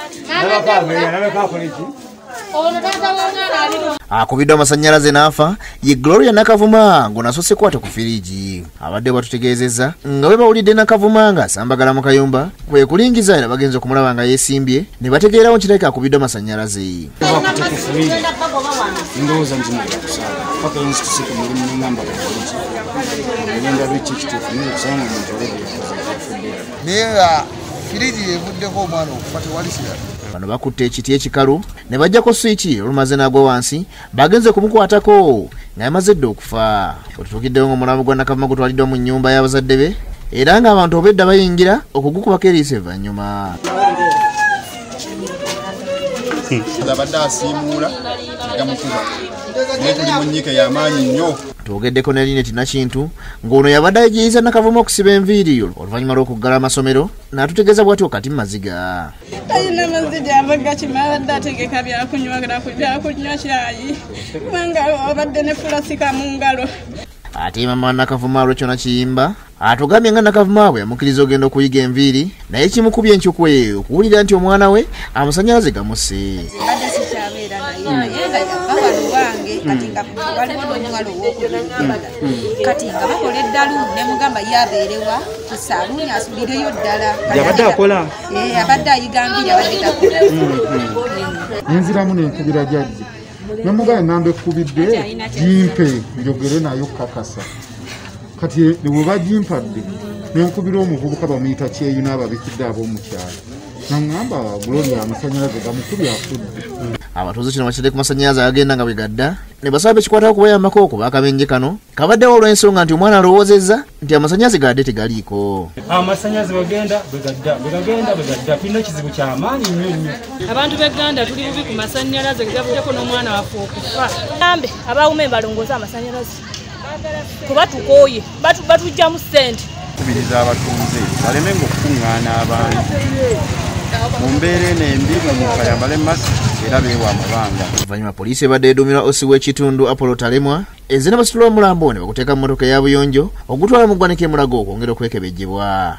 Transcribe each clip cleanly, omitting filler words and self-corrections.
Akubiddwa Amasanyalaze n'afa ye Gloria Nakvuma ng'onasoose kwata ku firiji. Abadde batutegeezezza nga bwe bawulidde Nakvuma ng'asambagala mu kayumba kwe kulingiza era bagenze okumulaba nga yeesimbye ne bategeerawo nti akubiddwa Amasanyalaze. Bano bakutte ekiti ekikalu ne bajjako swiki olumaze n'agwa wansi bagenze kumukwatako nga yamaze dde okufa. Otutuukiddewo ng'omulambo gwa Nakvuma gutwaliddwa mu nnyumba y'abazadde be era ng'abantu obwedda bayingira okugukubako eriiso evannyuma. Abadde asiimuula gamukuba naye tuli mu nnyike y'amaanyi nnyo. Twogeddeko ne Linet Nakintu ng'ono yabadde ayigiyiza Nakvuma okusiba enviiri oluvannyuma lw'okuggala amasomero n'atutegeeza bw'ati okati maziga. Talina maziga avaga kimala dda ategeka byakunywa kyayi kubanga obadde ne fulasika mu ngalo. Ate mama Nakvuma Lwekyona Kiyimba atugambye nga Nakvuma bwe yamukkiriza ogenda okuyiga enviiri naye kimukubye enkyukwe okuwulira nti omwana we Amasanyalaze gamusse. Kati nga waliwo n'omuwala ow'okubiri kati nga bakola eddalu ne mugamba yabeerewa ku saaluuni asulireyo ddala. Yabadde akola? Abadde ayigambira abadde takola. Nenziramu n'enkubira jjajja ne mugamba namba ekkubidde gimpe njogere nayo kakasa kati bwe bagimpadde n'enkubira omuvubuka bamuyita kyeyu n'ababikidde ab'omukyalo naŋŋamba Gloria Amasanyalaze gamukubye afudde. Abatuuze kino bakitadde ku Masanyalaze agenda nga bwe gadda ne basaba ekikwatako okubayambako okuba akabenje kano kabaddewo olw'ensonga nti omwana alowoozezza nti Amasanyalaze gadde tegaliiko. Amasanyalaze bagenda bwe gadda tulina ekizibu ky'amaanyi nnyo nnyo. Abantu b'egganda tuli bubi ku Masanyalaze gavuddeko n'omwana waffe okufa. Ambe abawume balongooza Amasanyalaze kuba tukooye batujjamu ssente. Kubiriza abatuuze balemenga okukuŋŋaana abantu mu mbeera eno embi bayambale masiki era beewa amabanga. Oluvannyuma poliisi ebadde eduumirwa osi w'ekitundu Apollo Talemwa ezze ne basitula omulambo ne baguteeka mu mmotoka eya buyonjo ogutwala mu ggwanika e Mulago okwongera okwekebejjebwa.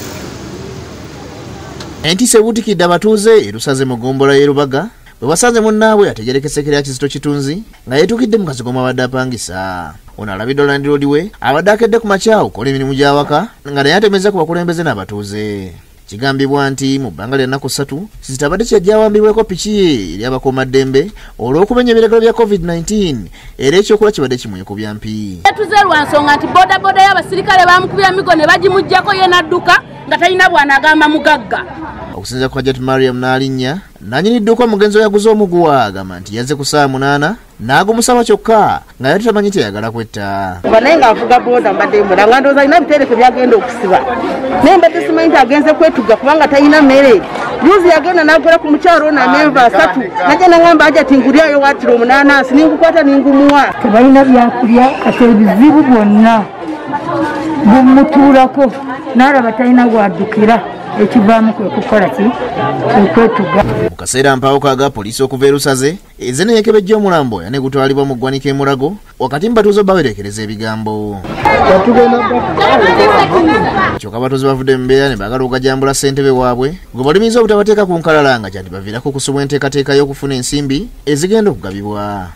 Entiisa ebuutikidde abatuuze erusaze mu ggombolola y'e Lubaga bwe basanze munnaabwe ategerekesekera ya Kizito Kitunzi nga yeetuukidde mu kazigo mw'abadde apangisa. Ono alabiddwa Land Road we abadde akedde ku makya okukola emirimu gy'awaka nga naye atemeza ku bakulembeze n'abatuuze. Kigambibwa nti mu bbanga lya nnaku 3 zitabadde kyajja awambibweko piki ye eri abakuumaddembe olw'okumenya ebiragiro bya COVID-19 era ekyokola kibadde kimwe ku byampi. Tuze lwa nsonga nti bodaboda y'abasirikale bamukubya migo ne bagimuggyako ye n'adduka nga talina bwana agamba mugagga. Okusinza ku Hajjat Mariam n'alinnya nanyini dduka omugenzi yaguze omuguwa agamba nti yazze ku saa 8 n'agumusaba kyokka nga yali tamanyi teyagala kwetta. Naye ng'avuga boda mbadde mulanga ndowooza alina bitereke byagenda okusiba naye mbadde simanyi nti agenze kwetuga kubanga talina mmere. Yuzi yagenda n'agula ku mukyalo n'amenva 3 najja n'agamba Hajjat ngulyayo waatiro omunanansi ningukwata ningumuwa. Tebalina byakulya kati ebizibu byonna bumutuulako n'alaba talina gwaddukira ekivaamu kwe kukola ki kwetuga. Mu kaseera mpawuka aga poliisi okuva e Lusaze ezze ne yeekebejja omulambo ne gutwalibwa mu ggwanika e Mulago wakati mu batuuze bawerekereza ebigambo. Kyokka abatuuze bavudde mu mbeera ne baagala okugajambula ssentebe waabwe gwe balimiza obutabateeka ku nkalala nga kyandibaviirako okusubwa enteekateeka y'okufuna ensimbi ezigenda okugabibwa.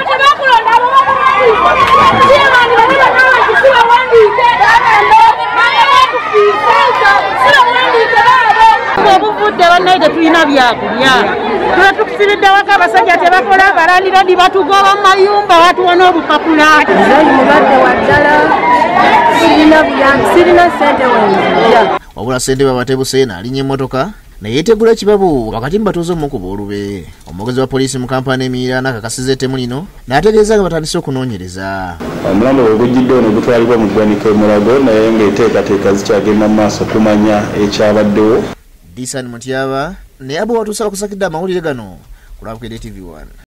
Obuvudde bannaye tetulina byakulya tuba tukusiridde waka abasajja tebakola abalanira ndi batugoba mu mayumba batuwa n'obupapula. Mulwadde wa ddala sirina ssente wenzija. Wabula ssentebe abatebuse n'alinnya emmotoka ne yeetegula ekibabu wakati mu batuuze omukuba olube. Omwogezi wa poliisi mu kampani emiira n'akakasiza ettemu lino n'ategeeza nga batandise okunoonyereza. Omulambo bwe gujjidde ono gutwalibwa mu ggwanika e Mulago naye ng'enteekateeka zikyagenda mu maaso kumanya ekyabaddewo. Disan Mutyaba ne abo batuusa bakusakidde amawulire gano ku Bukedde TV 1.